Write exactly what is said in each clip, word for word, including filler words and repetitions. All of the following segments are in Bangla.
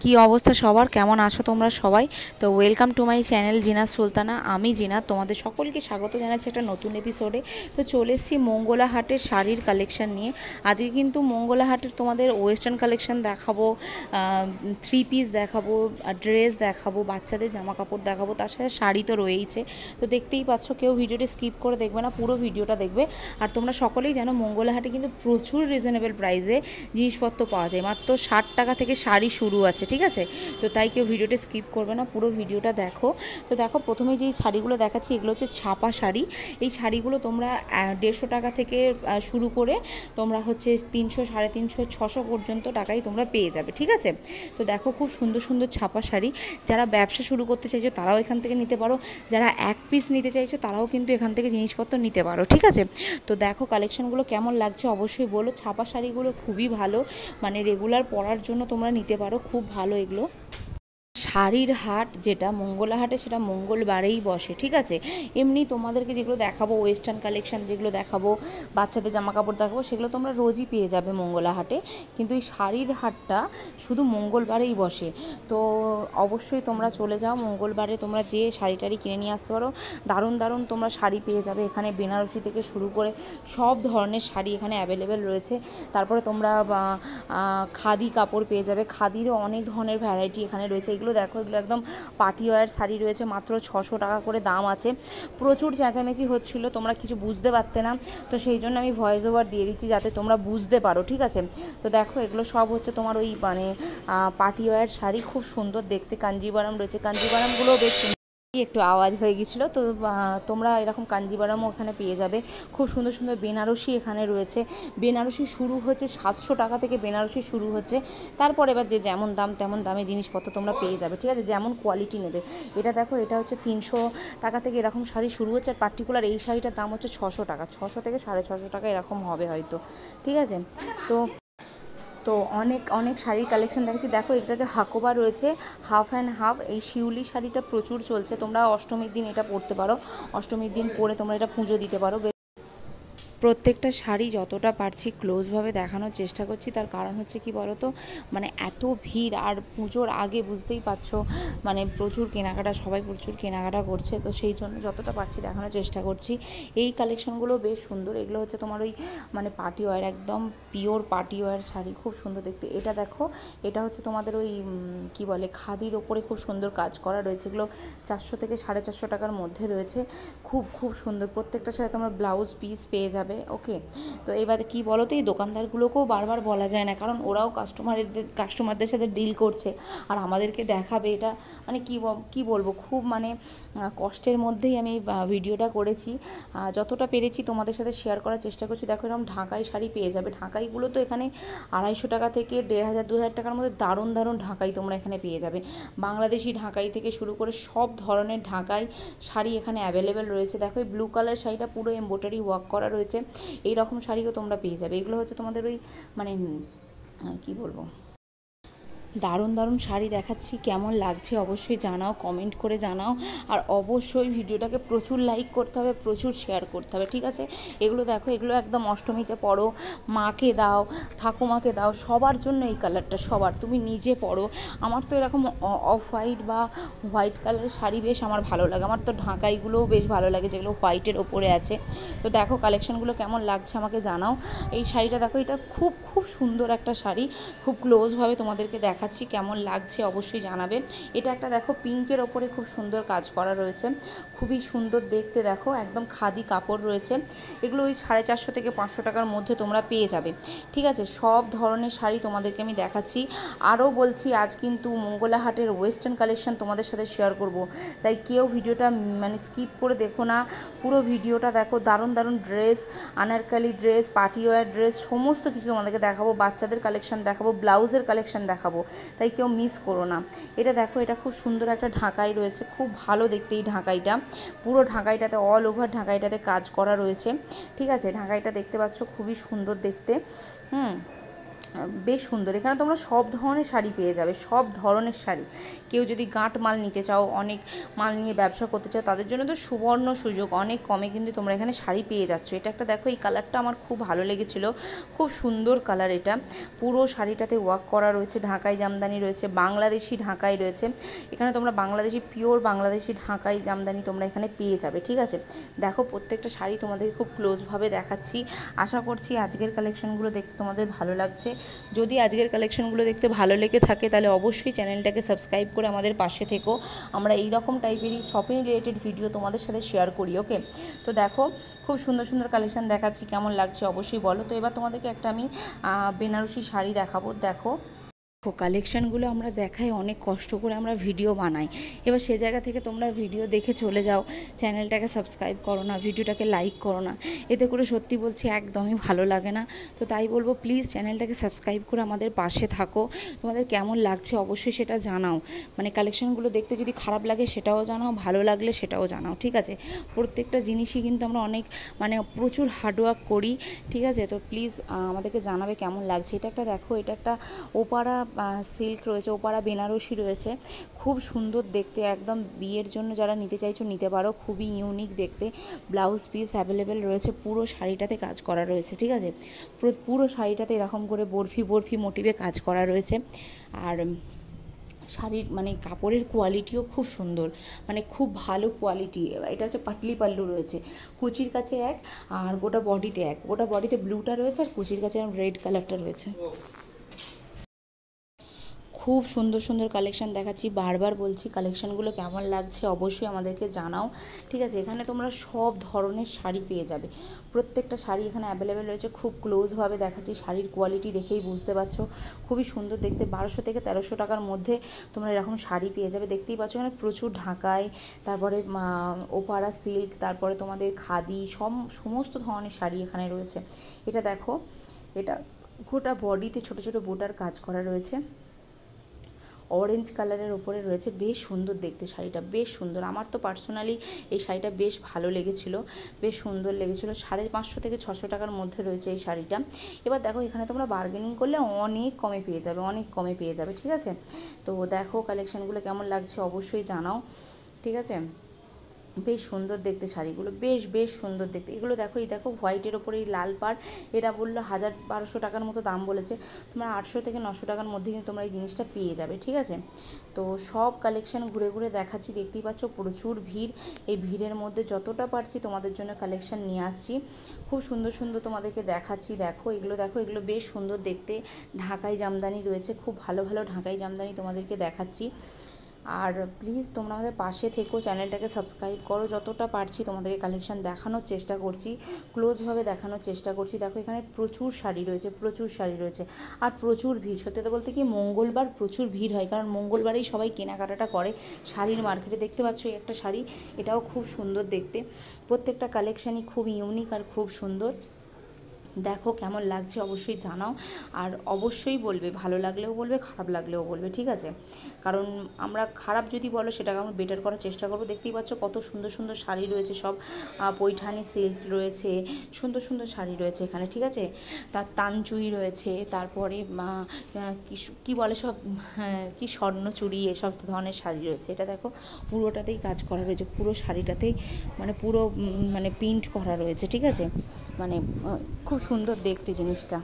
কি অবস্থা সবার, কেমন আছো তোমরা সবাই? তো welcome to my channel Zinat Sultana. আমি জিনাত, তোমাদের সকলকে স্বাগত জানাচ্ছি একটা নতুন এপিসোডে। তো চলে এসেছি মঙ্গলা হাটের শাড়ির কালেকশন নিয়ে। আজকে কিন্তু মঙ্গলা হাটের তোমাদের ওয়েস্টার্ন কালেকশন দেখাবো, থ্রি পিস দেখাবো, ড্রেস দেখাবো, বাচ্চাদের জামা কাপড় দেখাবো, তার সাথে শাড়ি তো রয়েইছে। তো দেখতেই পাচ্ছ, কেউ ভিডিওটি স্কিপ করে দেখবে না, পুরো ভিডিওটা দেখবে। আর তোমরা সকলেই জানো মঙ্গলা হাটে কিন্তু প্রচুর রিজনেবল প্রাইসে জিনিসপত্র পাওয়া যায়, মাত্র ষাট টাকা থেকে শাড়ি শুরু আছে, ঠিক আছে? তো তাই কেউ ভিডিওটা স্কিপ করবে না, পুরো ভিডিওটা দেখো। তো দেখো, প্রথমে যেই শাড়িগুলো দেখাচ্ছি এগুলো হচ্ছে ছাপা শাড়ি। এই শাড়িগুলো তোমরা দেড়শো টাকা থেকে শুরু করে তোমরা হচ্ছে তিনশো, সাড়ে তিনশো, ছশো পর্যন্ত টাকাই তোমরা পেয়ে যাবে, ঠিক আছে? তো দেখো, খুব সুন্দর সুন্দর ছাপা শাড়ি। যারা ব্যবসা শুরু করতে চাইছো তারাও এখান থেকে নিতে পারো, যারা এক পিস নিতে চাইছো তারাও কিন্তু এখান থেকে জিনিসপত্র নিতে পারো, ঠিক আছে? তো দেখো কালেকশনগুলো কেমন লাগছে অবশ্যই বলো। ছাপা শাড়িগুলো খুবই ভালো, মানে রেগুলার পরার জন্য তোমরা নিতে পারো, খুব ভালো এগুলো। শাড়ির হাট যেটা মঙ্গলা হাটে, সেটা মঙ্গলবারেই বসে, ঠিক আছে? এমনি তোমাদেরকে যেগুলো দেখাবো, ওয়েস্টার্ন কালেকশন যেগুলো দেখাবো, বাচ্চাদের জামা কাপড় দেখাবো, সেগুলো তোমরা রোজই পেয়ে যাবে মঙ্গলা হাটে। কিন্তু এই শাড়ির হাটটা শুধু মঙ্গলবারেই বসে। তো অবশ্যই তোমরা চলে যাও মঙ্গলবারে, তোমরা যে শাড়ি টাড়ি কিনে নিয়ে আসতে পারো। দারুণ দারুণ তোমরা শাড়ি পেয়ে যাবে এখানে, বেনারসি থেকে শুরু করে সব ধরনের শাড়ি এখানে অ্যাভেলেবেল রয়েছে। তারপরে তোমরা খাদি কাপড় পেয়ে যাবে, খাদিরও অনেক ধরনের ভ্যারাইটি এখানে রয়েছে। এগুলো দেখো, এগুলো একদম পার্টি ওয়্যার শাড়ি রয়েছে, মাত্র ছশো টাকা করে দাম আছে। প্রচুর চেঁচামেচি হচ্ছিলো, তোমরা কিছু বুঝতে পারতে না, তো সেই জন্য আমি ভয়েস ওভার দিয়ে দিচ্ছি যাতে তোমরা বুঝতে পারো, ঠিক আছে? তো দেখো, এগুলো সব হচ্ছে তোমার ওই মানে পার্টি ওয়্যার শাড়ি, খুব সুন্দর দেখতে। কাঞ্জিবারাম রয়েছে, কাঞ্জিবারামগুলোও বেশ একটু আওয়াজ হয়ে গেছিলো। তো তোমরা এরকম কাঞ্জিবারামও ওখানে পেয়ে যাবে। খুব সুন্দর সুন্দর বেনারসি এখানে রয়েছে। বেনারসি শুরু হচ্ছে সাতশো টাকা থেকে, বেনারসি শুরু হচ্ছে। তারপর এবার যে যেমন দাম তেমন দামে জিনিসপত্র তোমরা পেয়ে যাবে, ঠিক আছে? যেমন কোয়ালিটি নেবে। এটা দেখো, এটা হচ্ছে তিনশো টাকা থেকে এরকম শাড়ি শুরু হচ্ছে। আর পার্টিকুলার এই শাড়িটার দাম হচ্ছে ছশো টাকা, ছশো থেকে সাড়ে ছশো টাকা এরকম হবে হয়তো, ঠিক আছে? তো তো অনেক অনেক শাড়ির কালেকশন দেখেছি। দেখো, এটা যে হাকোবা রয়েছে, হাফ অ্যান্ড হাফ। এই শিউলি শাড়িটা প্রচুর চলছে, তোমরা অষ্টমীর দিন এটা পরতে পারো। অষ্টমীর দিন পরে তোমরা এটা পুজো দিতে পারো। প্রত্যেকটা শাড়ি যতটা পারছি ক্লোজভাবে দেখানোর চেষ্টা করছি, তার কারণ হচ্ছে কি বলো তো, মানে এত ভিড়, আর পুজোর আগে বুঝতেই পারছো মানে প্রচুর কেনাকাটা, সবাই প্রচুর কেনাকাটা করছে, তো সেই জন্য যতটা পারছি দেখানোর চেষ্টা করছি। এই কালেকশনগুলো বেশ সুন্দর। এগুলো হচ্ছে তোমার ওই মানে পার্টি ওয়্যার, একদম পিওর পার্টি ওয়্যার শাড়ি, খুব সুন্দর দেখতে। এটা দেখো, এটা হচ্ছে তোমাদের ওই কি বলে, খাদির ওপরে খুব সুন্দর কাজ করা রয়েছে। এগুলো চারশো থেকে সাড়ে চারশো টাকার মধ্যে রয়েছে, খুব খুব সুন্দর। প্রত্যেকটার সাথে তোমরা ব্লাউজ পিস পেয়ে যাবে, ওকে? তো এবারে কি বলো তো, এই দোকানদারগুলোকেও বারবার বলা যায় না, কারণ ওরাও কাস্টমারদের কাস্টমারদের সাথে ডিল করছে, আর আমাদেরকে দেখাবে। এটা মানে কি কি বলবো, খুব মানে কষ্টের মধ্যেই আমি ভিডিওটা করেছি, যতটা পেরেছি তোমাদের সাথে শেয়ার করার চেষ্টা করছি। দেখো, এরকম ঢাকাই শাড়ি পেয়ে যাবে। ঢাকাইগুলো তো এখানে আড়াইশো টাকা থেকে দেড় হাজার দু হাজার টাকার মধ্যে দারুণ দারুণ ঢাকাই তোমরা এখানে পেয়ে যাবে। বাংলাদেশি ঢাকাই থেকে শুরু করে সব ধরনের ঢাকাই শাড়ি এখানে অ্যাভেলেবেল রয়েছে। দেখো, এই ব্লু কালার শাড়িটা পুরো এমব্রয়ডারি ওয়ার্ক করা রয়েছে, এই রকম শাড়িও তোমরা পেয়ে যাবে। এগুলো হচ্ছে তোমাদের ওই মানে কি বলবো, দারুণ দারুণ শাড়ি দেখাচ্ছি। কেমন লাগছে অবশ্যই জানাও, কমেন্ট করে জানাও। আর অবশ্যই ভিডিওটাকে প্রচুর লাইক করতে হবে, প্রচুর শেয়ার করতে হবে, ঠিক আছে? এগুলো দেখো, এগুলো একদম অষ্টমীতে পরো, মাকে দাও, ঠাকুমাকে দাও, সবার জন্য এই কালারটা, সবার। তুমি নিজে পরো। আমার তো এরকম অফ হোয়াইট বা হোয়াইট কালারের শাড়ি বেশ আমার ভালো লাগে। আমার তো ঢাকাইগুলোও বেশ ভালো লাগে, যেগুলো হোয়াইটের ওপরে আছে। তো দেখো কালেকশনগুলো কেমন লাগছে আমাকে জানাও। এই শাড়িটা দেখো, এটা খুব খুব সুন্দর একটা শাড়ি, খুব ক্লোজভাবে তোমাদেরকে দেখা দেখাচ্ছি, কেমন লাগছে অবশ্যই জানাবে। এটা একটা দেখো, পিঙ্কের ওপরে খুব সুন্দর কাজ করা রয়েছে, খুবই সুন্দর দেখতে। দেখো, একদম খাদি কাপড় রয়েছে। এগুলো ওই সাড়ে চারশো থেকে পাঁচশো টাকার মধ্যে তোমরা পেয়ে যাবে, ঠিক আছে? সব ধরনের শাড়ি তোমাদেরকে আমি দেখাচ্ছি। আরও বলছি, আজ কিন্তু মঙ্গলা হাটের ওয়েস্টার্ন কালেকশন তোমাদের সাথে শেয়ার করব, তাই কেউ ভিডিওটা মানে স্কিপ করে দেখো না, পুরো ভিডিওটা দেখো। দারুণ দারুণ dress, Anarkali dress, party wear dress, সমস্ত কিছু তোমাদেরকে দেখাবো। বাচ্চাদের কালেকশন দেখাবো, ব্লাউজের কালেকশন দেখাবো, তাই কেউ মিস করো না। এটা দেখো, এটা খুব সুন্দর একটা ঢাকাই রয়েছে, খুব ভালো দেখতে এই ঢাকাইটা। পুরো ঢাকাইটাতে অল ওভার ঢাকাইটাতে কাজ করা রয়েছে, ঠিক আছে? ঢাকাইটা দেখতে পাচ্ছ, খুবই সুন্দর দেখতে। হুম বেশ সুন্দর। এখানে তোমরা সব ধরনের শাড়ি পেয়ে যাবে, সব ধরনের শাড়ি। কেউ যদি গাঁট মাল নিতে চাও, অনেক মাল নিয়ে ব্যবসা করতে চাও, তাদের জন্য তো সুবর্ণ সুযোগ। অনেক কমে কিন্তু তোমরা এখানে শাড়ি পেয়ে যাচ্ছ। এটা একটা দেখো, এই কালারটা আমার খুব ভালো লেগেছিলো, খুব সুন্দর কালার। এটা পুরো শাড়িটাতে ওয়ার্ক করা রয়েছে, ঢাকাই জামদানি রয়েছে, বাংলাদেশি ঢাকাই রয়েছে। এখানে তোমরা বাংলাদেশি, পিওর বাংলাদেশি ঢাকাই জামদানি তোমরা এখানে পেয়ে যাবে, ঠিক আছে। দেখো প্রত্যেকটা শাড়ি তোমাদেরকে খুব ক্লোজভাবে দেখাচ্ছি। আশা করছি আজকের কালেকশনগুলো দেখতে তোমাদের ভালো লাগছে। যদি আজকের কালেকশনগুলো দেখতে ভালো লেগে থাকে তাহলে অবশ্যই চ্যানেলটাকে সাবস্ক্রাইব করে আমাদের পাশে থেকো। আমরা এই রকম টাইপেরই শপিং রিলেটেড ভিডিও তোমাদের সাথে শেয়ার করি, ওকে। তো দেখো খুব সুন্দর সুন্দর কালেকশন দেখাচ্ছি, কেমন লাগছে অবশ্যই বলো। তো এবার তোমাদেরকে একটা আমি বেনারসি শাড়ি দেখাবো। দেখো কালেকশানগুলো আমরা দেখাই, অনেক কষ্ট করে আমরা ভিডিও বানাই। এবার সে জায়গা থেকে তোমরা ভিডিও দেখে চলে যাও, চ্যানেলটাকে সাবস্ক্রাইব করো না, ভিডিওটাকে লাইক করো না, এতে করে সত্যি বলছি একদমই ভালো লাগে না। তো তাই বলবো, প্লিজ চ্যানেলটাকে সাবস্ক্রাইব করে আমাদের পাশে থাকো। তোমাদের কেমন লাগছে অবশ্যই সেটা জানাও। মানে কালেকশানগুলো দেখতে যদি খারাপ লাগে সেটাও জানাও, ভালো লাগলে সেটাও জানাও, ঠিক আছে। প্রত্যেকটা জিনিসই কিন্তু আমরা অনেক মানে প্রচুর হার্ডওয়ার্ক করি, ঠিক আছে। তো প্লিজ আমাদেরকে জানাবে কেমন লাগছে। এটা একটা দেখো, এটা একটা ওপারা সিল্ক রয়েছে, ওপারা বেনারসি রয়েছে, খুব সুন্দর দেখতে। একদম বিয়ের জন্য যারা নিতে চাইছো নিতে পারো, খুবই ইউনিক দেখতে। ব্লাউজ পিস অ্যাভেলেবেল রয়েছে, পুরো শাড়িটাতে কাজ করা রয়েছে, ঠিক আছে। পুরো শাড়িটাতে এরকম করে বরফি বরফি মোটিভে কাজ করা রয়েছে। আর শাড়ির মানে কাপড়ের কোয়ালিটিও খুব সুন্দর, মানে খুব ভালো কোয়ালিটি। এটা হচ্ছে পাটলি পাল্লু রয়েছে, কুচির কাছে এক আর গোটা বডিতে এক। গোটা বডিতে ব্লুটা রয়েছে আর কুচির কাছে রেড কালারটা রয়েছে। খুব সুন্দর সুন্দর কালেকশান দেখাচ্ছি, বারবার বলছি কালেকশানগুলো কেমন লাগছে অবশ্যই আমাদেরকে জানাও, ঠিক আছে। এখানে তোমরা সব ধরনের শাড়ি পেয়ে যাবে, প্রত্যেকটা শাড়ি এখানে অ্যাভেলেবেল রয়েছে। খুব ক্লোজভাবে দেখাচ্ছি, শাড়ির কোয়ালিটি দেখেই বুঝতে পারছো, খুবই সুন্দর দেখতে। বারোশো থেকে তেরোশো টাকার মধ্যে তোমরা এরকম শাড়ি পেয়ে যাবে। দেখতেই পাচ্ছ এখানে প্রচুর ঢাকাই, তারপরে ওপারা সিল্ক, তারপরে তোমাদের খাদি, সব সমস্ত ধরনের শাড়ি এখানে রয়েছে। এটা দেখো, এটা গোটা বডিতে ছোট ছোট বুটার কাজ করা রয়েছে, অরেঞ্জ কালারের ওপরে রয়েছে। বেশ সুন্দর দেখতে শাড়িটা, বেশ সুন্দর। আমার তো পার্সোনালি এই শাড়িটা বেশ ভালো লেগেছিলো, বেশ সুন্দর লেগেছিলো। সাড়ে পাঁচশো থেকে ছশো টাকার মধ্যে রয়েছে এই শাড়িটা। এবার দেখো এখানে তোমরা বার্গেনিং করলে অনেক কমে পেয়ে যাবে, অনেক কমে পেয়ে যাবে, ঠিক আছে। তো দেখো কালেকশানগুলো কেমন লাগছে অবশ্যই জানাও, ঠিক আছে। বেশ সুন্দর দেখতে শাড়িগুলো, বেশ বেশ সুন্দর দেখতে। এগুলো দেখো, এই দেখো হোয়াইটের ওপরে এই লাল পাড়, এরা বললো হাজার বারোশো টাকার মতো দাম বলেছে, তোমরা আটশো থেকে নশো টাকার মধ্যে কিন্তু তোমরা এই জিনিসটা পেয়ে যাবে, ঠিক আছে। তো সব কালেকশান ঘুরে ঘুরে দেখাচ্ছি, দেখতেই পাচ্ছ প্রচুর ভিড়। এই ভিড়ের মধ্যে যতটা পারছি তোমাদের জন্য কালেকশান নিয়ে আসছি, খুব সুন্দর সুন্দর তোমাদেরকে দেখাচ্ছি। দেখো এগুলো, দেখো এগুলো বেশ সুন্দর দেখতে, ঢাকাই জামদানি রয়েছে, খুব ভালো ভালো ঢাকাই জামদানি তোমাদেরকে দেখাচ্ছি। আর প্লিজ তোমরা আমাদের পাশে থেকো, চ্যানেলটাকে সাবস্ক্রাইব করো। যতটা পারছি তোমাদেরকে কালেকশান দেখানোর চেষ্টা করছি, ক্লোজভাবে দেখানোর চেষ্টা করছি। দেখো এখানে প্রচুর শাড়ি রয়েছে, প্রচুর শাড়ি রয়েছে, আর প্রচুর ভিড়। সত্যি কথা বলতে কি মঙ্গলবার প্রচুর ভিড় হয়, কারণ মঙ্গলবারেই সবাই কেনাকাটাটা করে শাড়ির মার্কেটে। দেখতে পাচ্ছ এই একটা শাড়ি, এটাও খুব সুন্দর দেখতে। প্রত্যেকটা কালেকশানই খুব ইউনিক আর খুব সুন্দর। দেখো কেমন লাগছে অবশ্যই জানাও, আর অবশ্যই বলবে, ভালো লাগলেও বলবে, খারাপ লাগলেও বলবে, ঠিক আছে। কারণ আমরা খারাপ যদি বলো সেটাকে আমরা বেটার করার চেষ্টা করবো। দেখতেই পাচ্ছ কত সুন্দর সুন্দর শাড়ি রয়েছে, সব পৈঠানি সিল্ক রয়েছে, সুন্দর সুন্দর শাড়ি রয়েছে এখানে, ঠিক আছে। তার তানচুই রয়েছে, তারপরে কি বলে সব কি স্বর্ণচুড়ি, এসব ধরনের শাড়ি রয়েছে। এটা দেখো পুরোটাতেই কাজ করা রয়েছে, পুরো শাড়িটাতেই মানে পুরো মানে প্রিন্ট করা রয়েছে, ঠিক আছে। মানে খুব সুন্দর দেখতে জিনিসটা।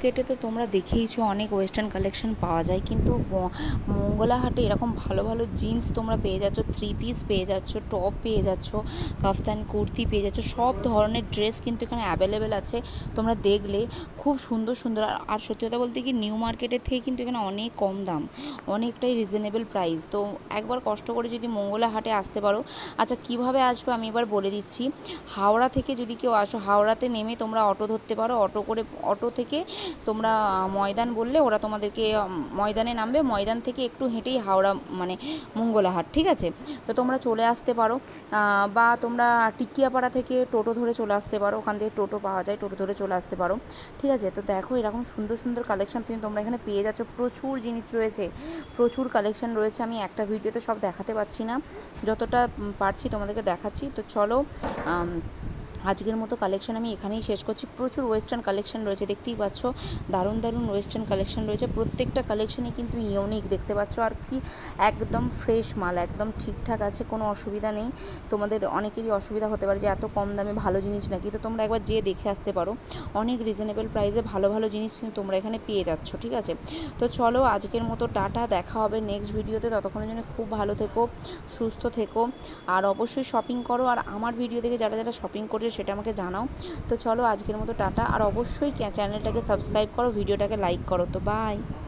মার্কেটে তো তোমরা দেখেইছো অনেক ওয়েস্টার্ন কালেকশন পাওয়া যায়, কিন্তু মঙ্গলা হাটে এরকম ভালো ভালো জিন্স তোমরা পেয়ে যাচ্ছ, থ্রি পিস পেয়ে যাচ্ছ, টপ পেয়ে যাচ্ছ, কাফতান কুর্তি পেয়ে যাচ্ছ, সব ধরনের ড্রেস কিন্তু এখানে অ্যাভেলেবেল আছে। তোমরা দেখলে খুব সুন্দর সুন্দর। আর সত্যি কথা বলতে কি, নিউ মার্কেটের থেকে কিন্তু এখানে অনেক কম দাম, অনেকটাই রিজনেবল প্রাইস। তো একবার কষ্ট করে যদি মঙ্গলা হাটে আসতে পারো। আচ্ছা, কিভাবে আসবে আমি এবার বলে দিচ্ছি। হাওড়া থেকে যদি কেউ আসো, হাওড়াতে নেমে তোমরা অটো ধরতে পারো। অটো করে অটো থেকে তোমরা ময়দান বললে ওরা তোমাদেরকে ময়দানে নামবে, ময়দান থেকে একটু হেঁটেই হাওড়া মানে মঙ্গলা হাট, ঠিক আছে? তো তোমরা চলে আসতে পারো, বা তোমরা টিকিয়াপাড়া থেকে টোটো ধরে চলে আসতে পারো, ওখান থেকে টোটো পাওয়া যায়, টোটো ধরে চলে আসতে পারো, ঠিক আছে? তো দেখো এরকম সুন্দর সুন্দর কালেকশান তুমি তোমরা এখানে পেয়ে যাচ্ছ। প্রচুর জিনিস রয়েছে, প্রচুর কালেকশান রয়েছে। আমি একটা ভিডিওতে সব দেখাতে পারছি না, যতটা পারছি তোমাদেরকে দেখাচ্ছি। তো চলো, আজকের মতো কালেকশন আমি এখানেই শেষ করছি। প্রচুর ওয়েস্টার্ন কালেকশন রয়েছে, দেখতেই পাচ্ছ, দারুণ দারুণ ওয়েস্টার্ন কালেকশন রয়েছে। প্রত্যেকটা কালেকশনই কিন্তু ইউনিক, দেখতে পাচ্ছ, আর কি একদম ফ্রেশ মাল, একদম ঠিকঠাক আছে, কোনো অসুবিধা নেই। তোমাদের অনেকেরই অসুবিধা হতে পারে যে এত কম দামে ভালো জিনিস নাকি, তো তোমরা একবার যেয়ে দেখে আসতে পারো। অনেক রিজনেবল প্রাইসে ভালো ভালো জিনিস কিন্তু তোমরা এখানে পেয়ে যাচ্ছ, ঠিক আছে? তো চলো, আজকের মতো টাটা, দেখা হবে নেক্সট ভিডিওতে। ততক্ষণের জন্য খুব ভালো থেকো, সুস্থ থেকো, আর অবশ্যই শপিং করো। আর আমার ভিডিও থেকে যারা যারা শপিং করছে সেটা আমাকে জানাও। তো চলো, আজকের মতো টাটা, আর অবশ্যই চ্যানেলটাকে সাবস্ক্রাইব করো, ভিডিওটাকে লাইক করো। তো বাই।